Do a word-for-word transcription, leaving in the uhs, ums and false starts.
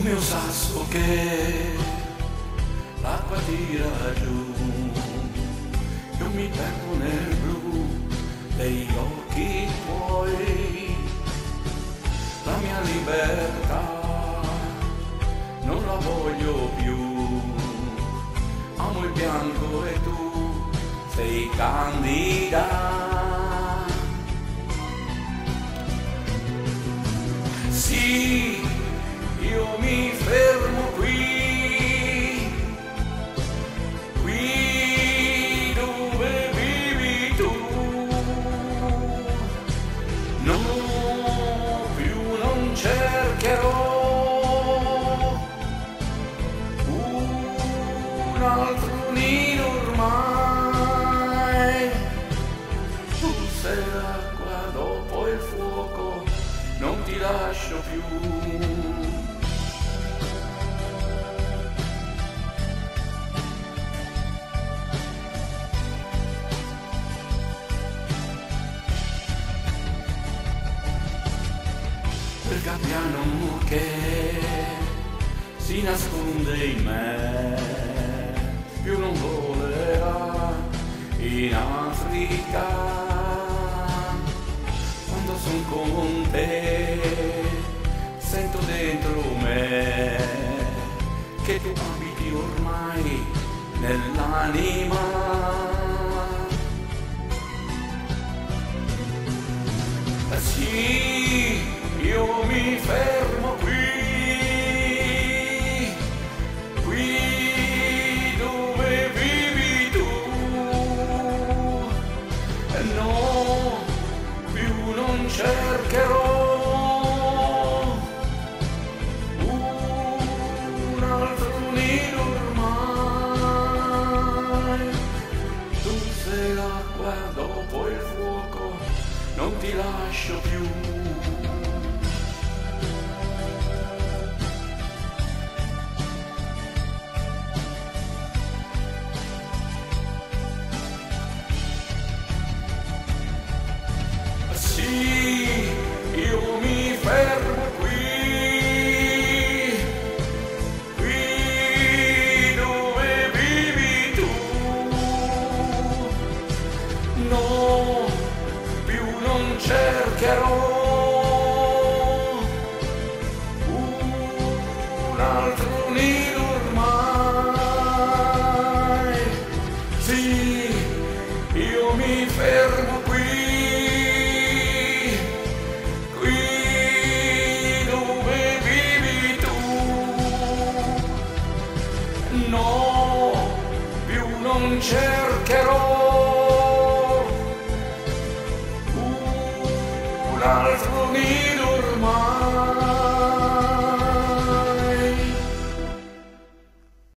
come un sasso che l'acqua tira giù, io mi perdo nel blu degli occhi tuoi, la mia libertà non la voglio più, amo il bianco e tu sei candida. Sì, io mi fermo qui, qui dove vivi tu, no, più non cercherò un altro nido ormai, tu sei l'acqua dopo il fuoco, non ti lascio più. Quel gabbiano che si nasconde in me, più non volerà in Africa. Quando son con te sento dentro me che tu abiti ormai nell'anima. Sì, io mi fermo qui, qui dove vivi tu, e no, più non cercherò un altro nido ormai, tu sei l'acqua dopo il fuoco, non ti lascio più. Sì, io mi fermo qui, qui dove vivi tu, no, più non cercherò un altro nido ormai. Sì, io mi fermo qui, no, più non c'è.